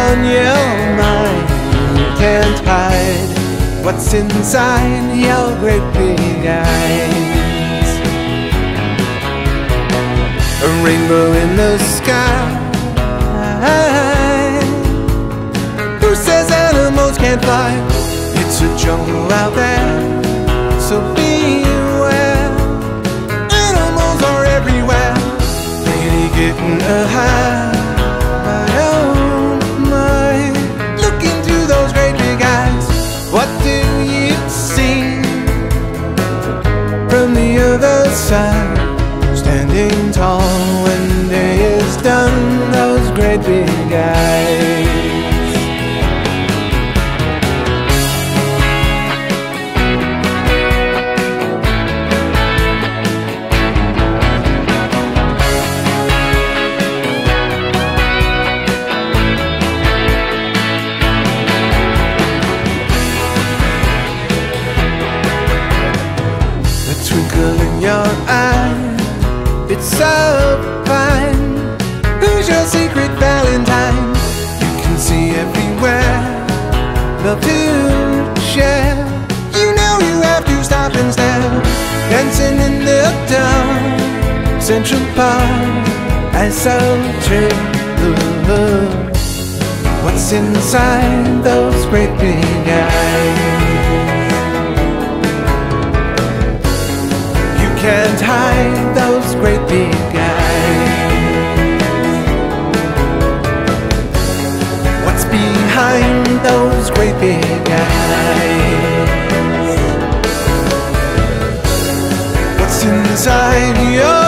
on your mind. You can't hide what's inside your great big eyes. A rainbow in the sky. Who says animals can't fly? It's a jungle out there, so beware. Animals are everywhere, really getting a high. Look into those great big eyes. What do you see from the other side? Standing tall when day is done, those great big eyes. In your eye, it's so fine. Who's your secret Valentine? You can see everywhere, love to share. You know you have to stop and stare. Dancing in the dark, Central Park, I so true. What's inside those great big eyes? Can't hide those great big eyes. What's behind those great big eyes? What's inside your